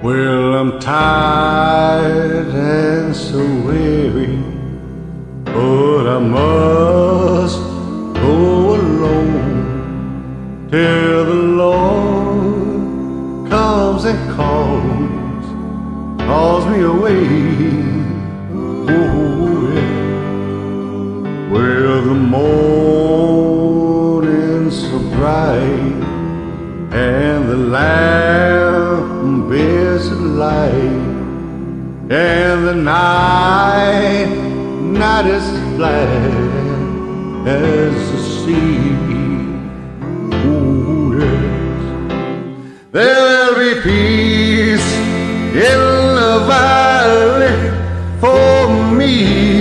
Well, I'm tired and so weary, but I must go alone till the Lord comes and calls me away. Oh, yeah. Well, the morning's so bright and the lamp bears a light, and the night is black as the sea. Ooh, yes. There'll be peace in the valley for me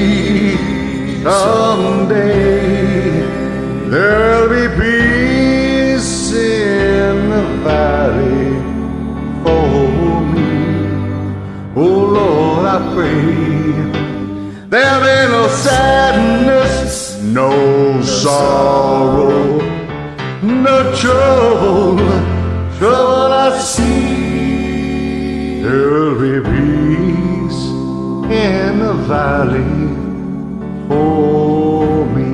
someday. There'll be peace in the valley for me. Oh Lord, I pray there'll be no sadness, no sorrow, no trouble I see. There'll be peace in the valley for me.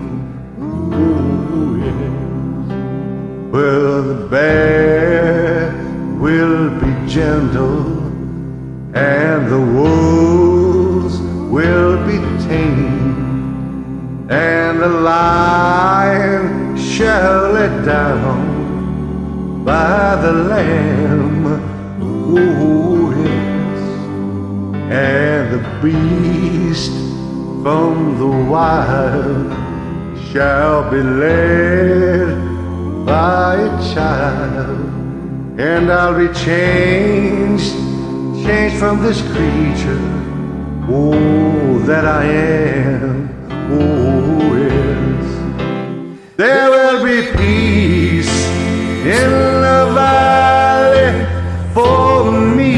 Ooh, yeah. Well, the bear will be gentle and the wolves will be tame, and the lion shall lay down by the lamb. Ooh, yes. And the beast from the wild shall be led by a child, and I'll be changed from this creature, oh, that I am. Oh, yes. There will be peace in the valley for me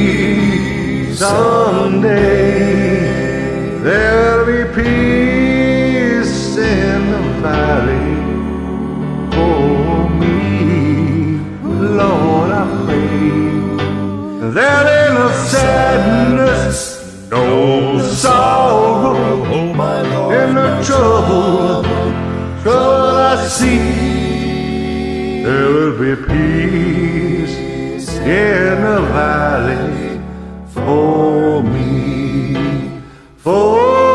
someday. There'll be peace in the valley for me. Lord, I pray there ain't no sadness, no sorrow, Oh my Lord, and no trouble I see. There will be peace in the valley for me, for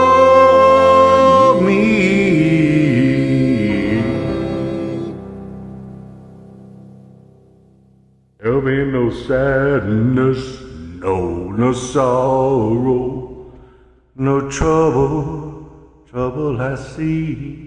me. There'll be no sadness, no sorrow, no trouble I see.